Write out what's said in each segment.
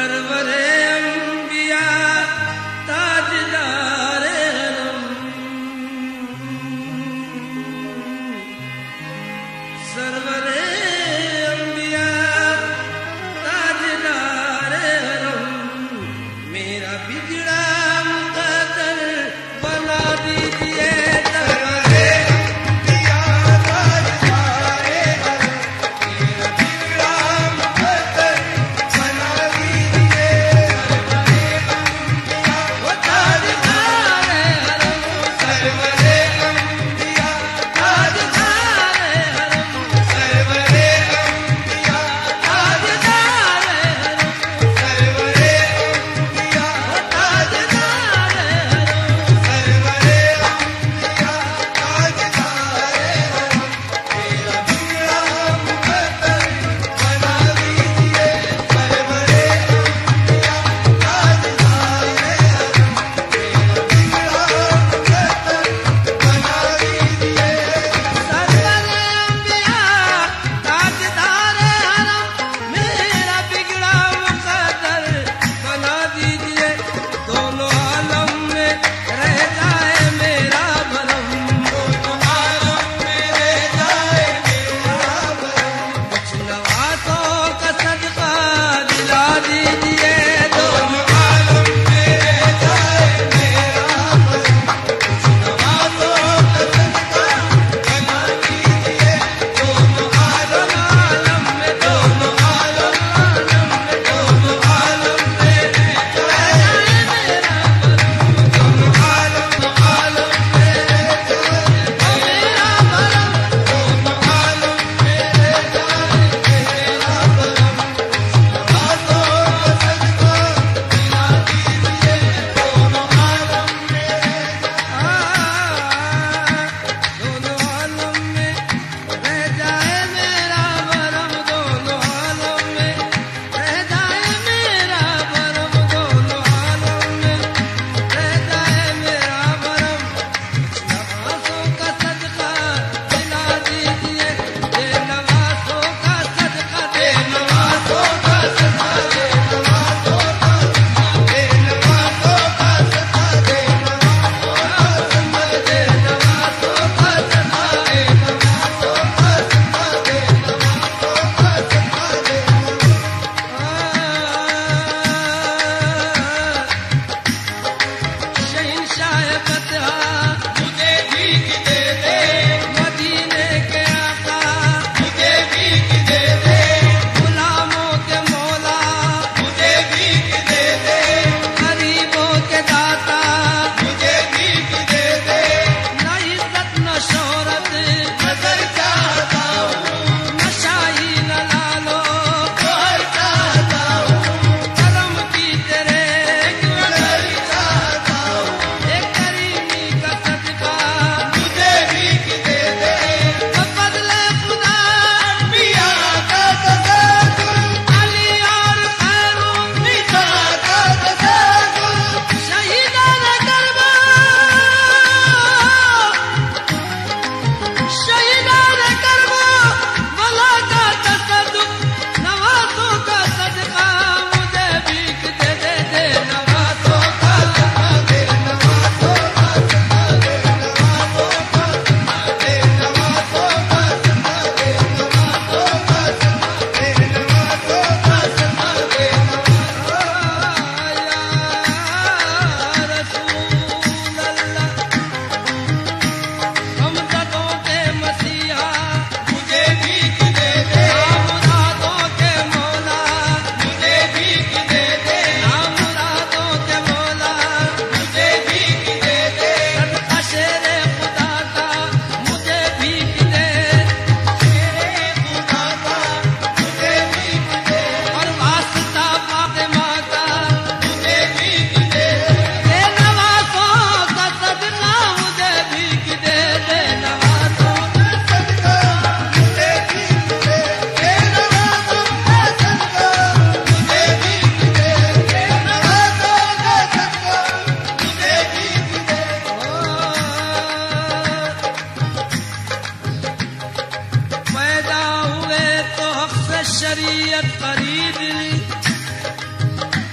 शरीयत खरीद ली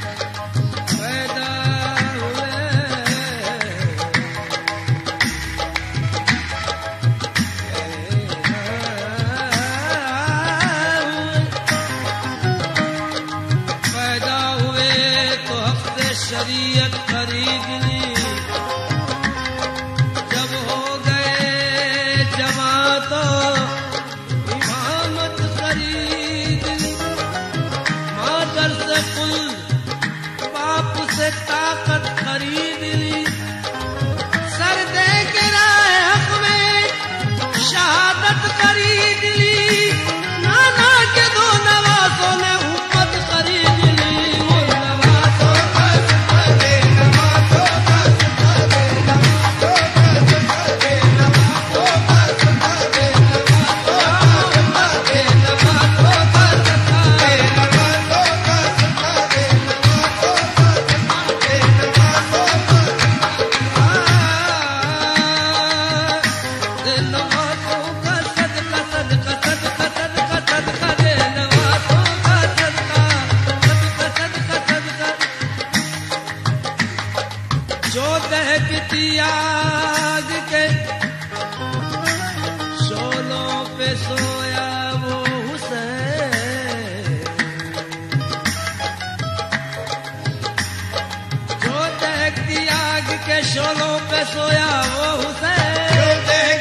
शोलों पे सोया वो हुसैन,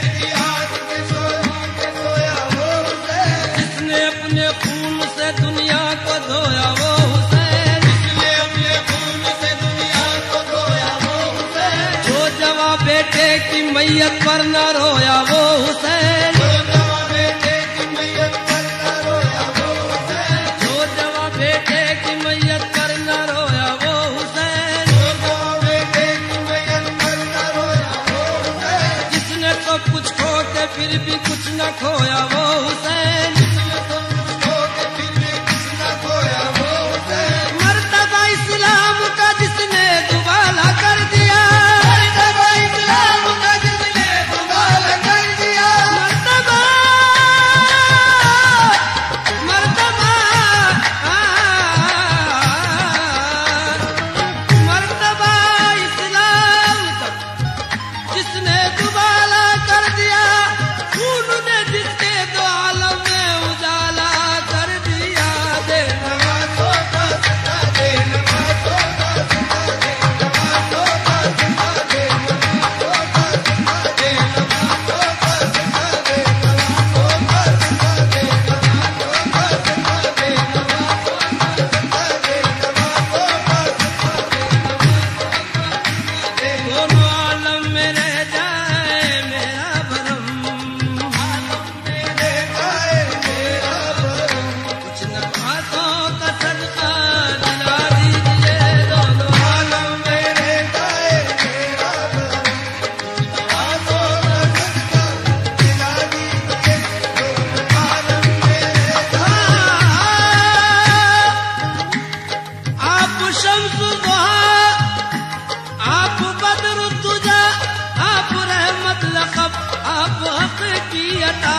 जिसने अपने खून से दुनिया को धोया वो हुसैन, जो जवां बेटे की मैयत पर न रोया वो हुसैन, जो जवां बेटे की मैयत पर न रोया वो हुसैन, जिसने तो कुछ खो के फिर भी कुछ न खोया वो हुसैन, मर्तबा इस्लाम का जिसने दुबाला कर दिया, मर्तबा इस्लाम का जिसने दुबाला कर दिया, मर्तबा इस्लाम का जिसने दुबाला कर दिया, खून ने जिसके दो आलम में उजाला कर दिया, दे नवाज़ों का सदा, दे नवाज़ों का सदा, दे नवाज़ों का सदा, दे नवाज़ों का सदा, दे नवाज़ों का सदा, दे नवाज़ों का सदा, दे नवाज़ों का सदा, दे नवाज़ों का सदा, दोनों आलम में रह जाए मेरा भरम, कुछ नवाज़ों का सदका दिला दीजिए, दोनों आलम में रह जाए मेरा भरम, नवाज़ों का सदका दिला दीजिए, दोनों आलम में रह जाए। आप शम्स दुहा, आप बद्र तुजा, आप रहमत लक़ब, आप हक़ की अता,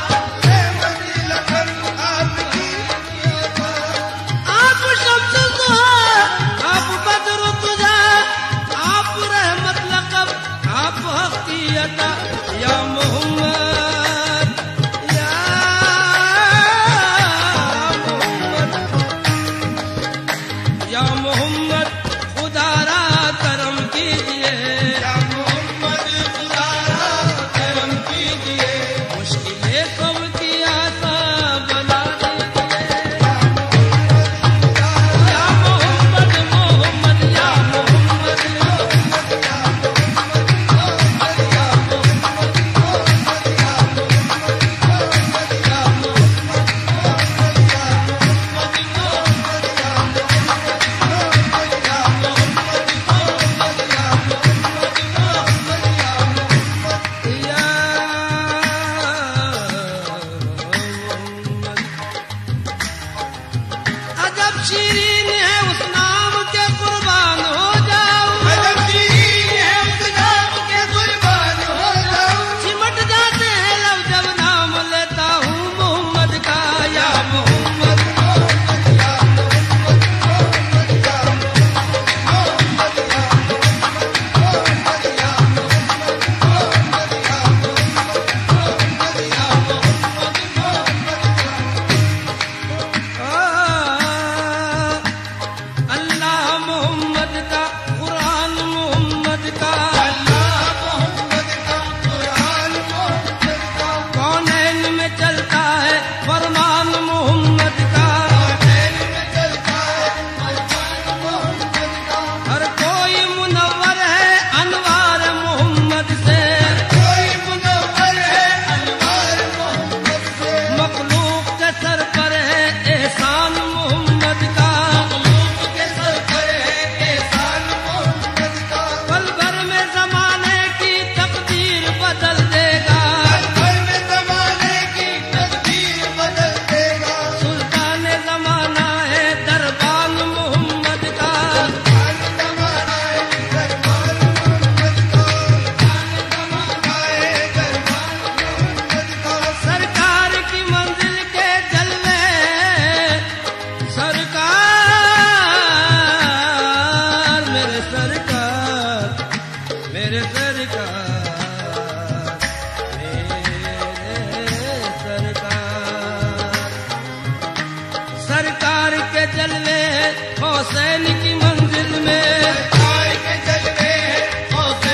आप शम्स दुहा, आप बद्र तुजा, आप रहमत लक़ब, आप हक़ की अता, या मोहम्मद, या मोहम्मद, या मोहम्मद, खुदारा करम कीजिए, या मोहम्मद, खुदारा करम कीजिए, मुश्किलें सबकी आसान बना दीजिए, या मोहम्मद, मोहम्मद, या मोहम्मद, अजब शीरीन है उस नाम के कुर्बान हो जाऊं, अजब शीरीन है उस नाम के कुर्बान हो जाऊं, सिमट जाते हैं लब जब नाम लेता हूँ मोहम्मद का, या मोहम्मद, या अल्लाह मोहम्मद का, कुरान मोहम्मद का, अल्लाह मोहम्मद का, कुरान मोहम्मद का, कौनैन में चलता है फरमान मोहम्मद का, कौनैन में चलता है फरमान मोहम्मद का, हर कोई मुनव्वर है अनवार मोहम्मद से, कोई मुनव्वर है अनवार मोहम्मद से, मखलूक के सर पर है एहसान मोहम्मद का, मखलूक के सर पर है एहसान मोहम्मद का, पल भर में ज़माने की तकदीर बदल देगा, पल भर में ज़माने की तकदीर बदल देगा, सुल्तान ज़माना है दरबान मोहम्मद का, सुल्तान ज़माना है दरबान मोहम्मद का, सुल्तान ज़माना है दरबान मोहम्मद का, सरकार की मंजिल के जलवे, सरकार मेरे सरकार, मेरे सरकार, मेरे सरकार, सरकार के जलवे हुसैन की मंजिल में, सरकार के जलवे हुसैन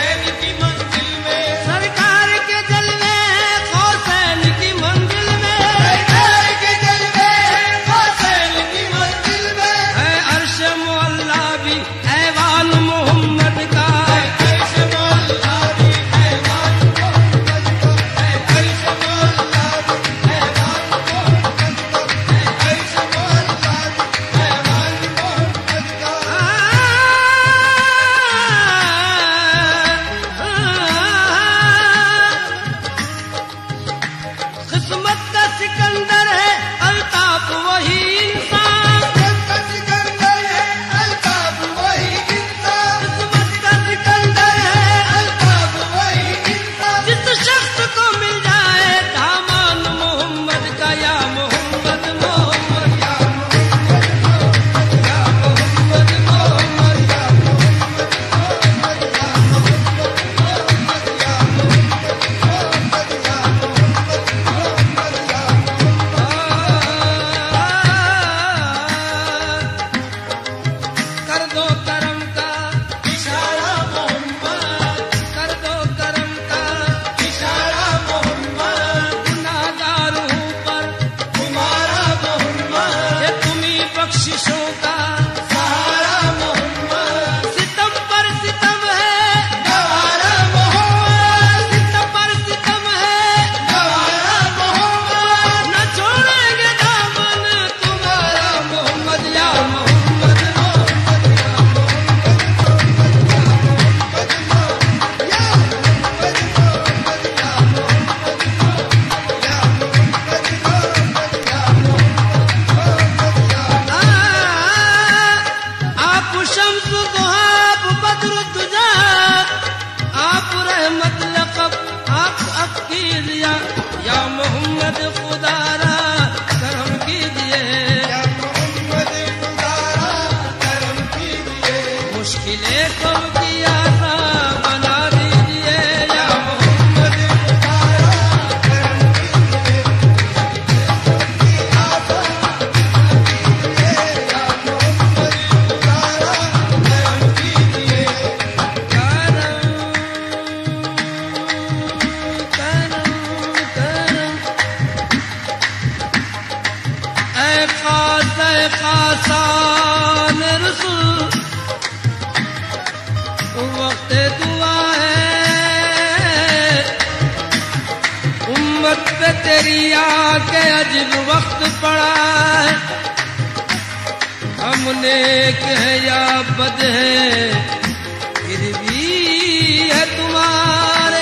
मुश्किलें सबकी आसान बना दीजिए या मोहम्मद मुतारा करम कीजिए, सबकी आशा बना दीजिए, या मोहम्मद मुतारा करम कीजिए। खासान रसूल वक्त दुआ है उम्मत पे तेरी आके अजीब वक्त पड़ा है। हम नेक है या बद है फिर भी है तुम्हारे,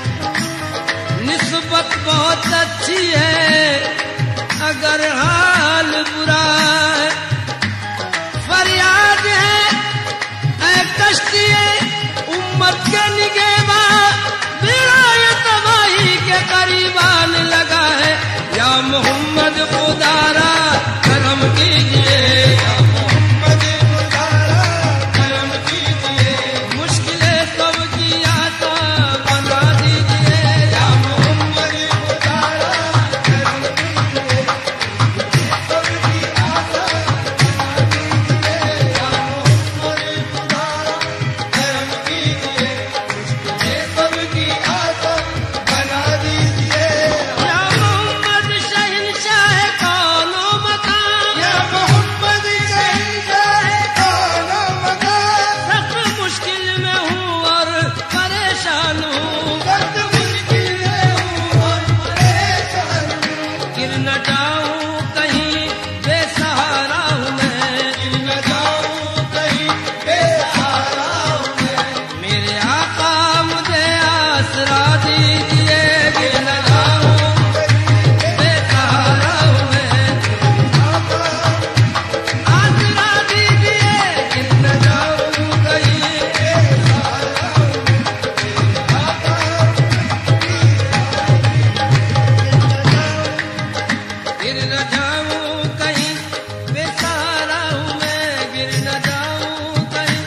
निस्बत बहुत अच्छी है अगर हाल बुरा है। फरियाद है ऐ कश्ती उम्मत के निगेबा, बेड़ा ये तबाही के करीबान लगा है। या मोहम्मद खुदारा करम कीजिए, या मोहम्मद मुतारा करम कीजिए, मुश्किलें सबकी आसान बना दीजिए। या मोहम्मद मुतारा करम कीजिए, सबकी आशा बना दीजिए, या मोहम्मद मुतारा करम कीजिए, मुश्किलें सबकी आशा बना दीजिए। या मोहम्मद शहंशाह कौनो मकान, या मोहम्मद शहंशाह कौनो मकान, सख्त मुश्किल में हूँ और परेशान हूँ, सख्त मुश्किल में हूँ और परेशान हूँ, गिर न जाऊँ कहीं बेसहारा हूँ मैं। गिर न जाऊँ कहीं बेसहारा हूँ मैं, मेरे आका मुझे आसरा दीजिए, गिर न जाऊँ बेसहारा हूँ मैं। आसरा दीजिए, गिर न जाऊँ कहीं, गिर न जाऊँ कहीं बेसहारा हूँ मैं, गिर न जाऊँ कहीं।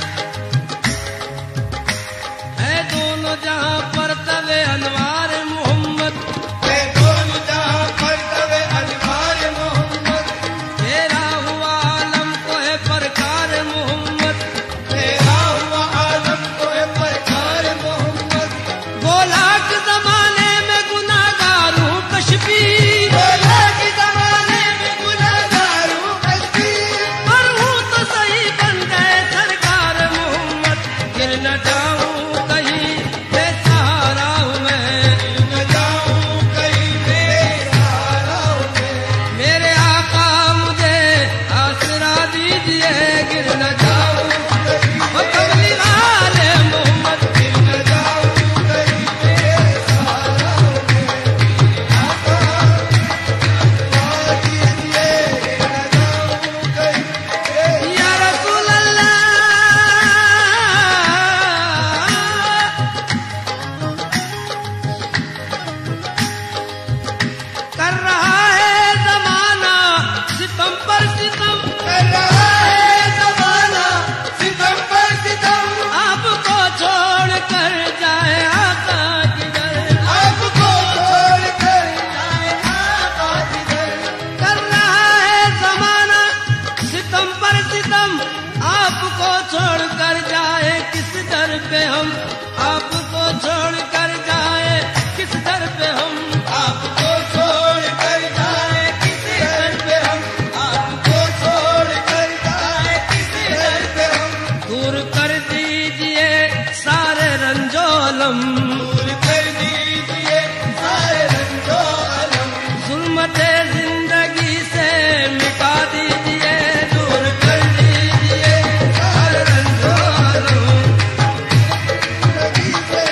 है दोनों जहाँ पर तवे अनवार मोहम्मद, मैं दोनों जहाँ पर तवे अनवार मोहम्मद, तेरा हुआ आलम को है प्रकार मोहम्मद। तेरा हुआ आलम को है प्रकार मोहम्मद, गोलाक जमाने में गुनाहगार हूँ कश्मी, बोला कि जमाने में गुनहगार हूँ कश्ती, पर हूँ तो सही बन गए सरकार मोहम्मद। गिर न जाऊँ कहीं बेसहारा हूँ मैं, गिर न जाऊँ कहीं बेसहारा हूँ मैं, मेरे आका मुझे आसरा दीजिए, गिर न जाऊँ वो कमली वाले मोहम्मद। गिर न जाऊँ कहीं बेसहारा हूँ मैं, आका दुआ कीजिए, गिर न जाऊँ कहीं या रसूल अल्लाह कर रहा है जमाना सितम पर सितम, कर रहा है ज़माना सितम पर सितम, आपको छोड़ कर जाए आका किधर। आपको छोड़ कर जाए आका किधर। कर रहा है जमाना सितम पर सितम, आपको छोड़ कर जाए किस दर पे हम, आपको छोड़ कर जाए किस दर पे हम। आपको छोड़ कर जाए किसी दर पे हम, आपको छोड़ कर जाए किसी दर पे हम, दूर कर दीजिए सारे रंजोलम, दूर कर दीजिए सारे रंजो अलम, जुल्मते जिंदगी से मिटा दीजिए, दूर कर दीजिए सारे रंजोलम। जिंदगी से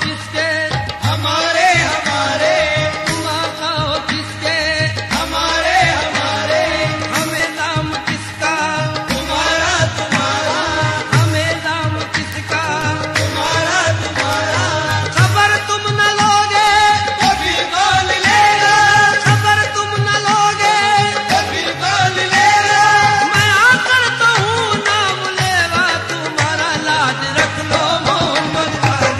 किसके, हमारे हमारे, तुम आका हो किसके, हमारे हमारे, हमें दाम किसका, तुम्हारा तुम्हारा, हमें दाम किसका, तुम्हारा तुम्हारा, खबर तुम न लोगे कभी कौन लेगा, खबर तुम न लोगे, कभी कौन लेगा, मैं आकर तो हूँ नाम लेवा तुम्हारा, लाज रख लो मोहम्मद,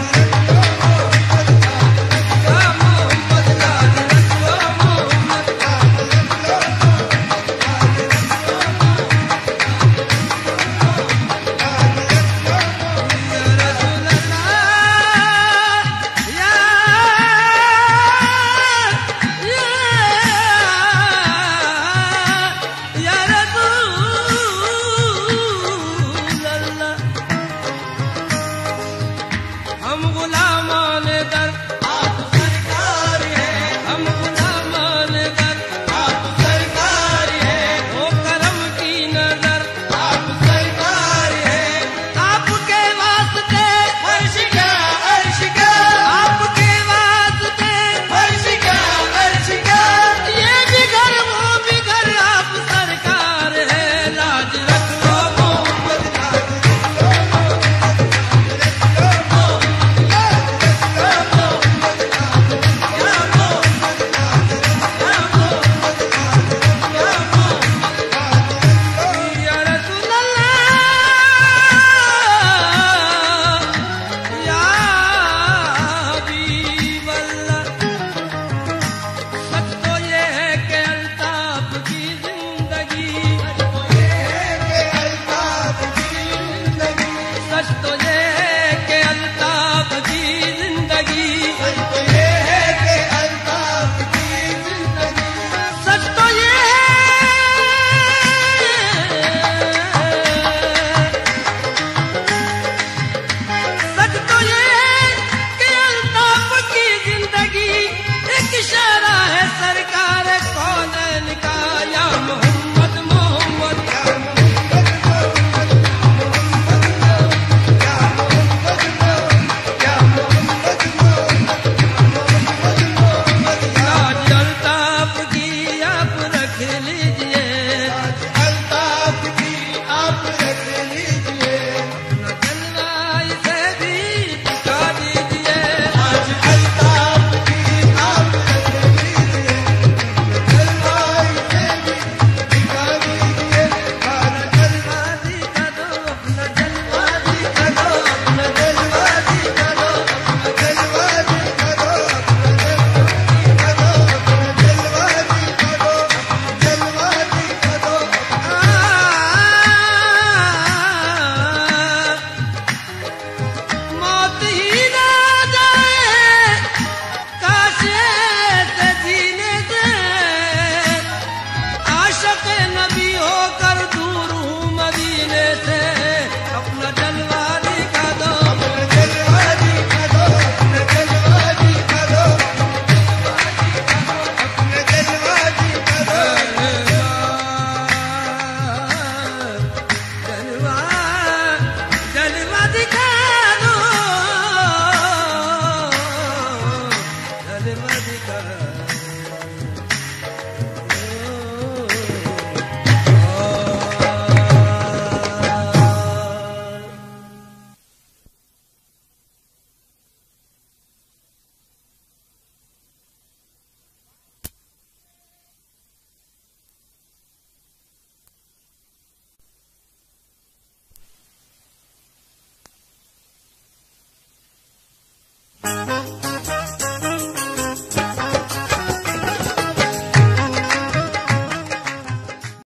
मोहम्मद लाज रख लो मोहम्मद, या रसूल अल्लाह, या रसूल अल्लाह, हम गुलामान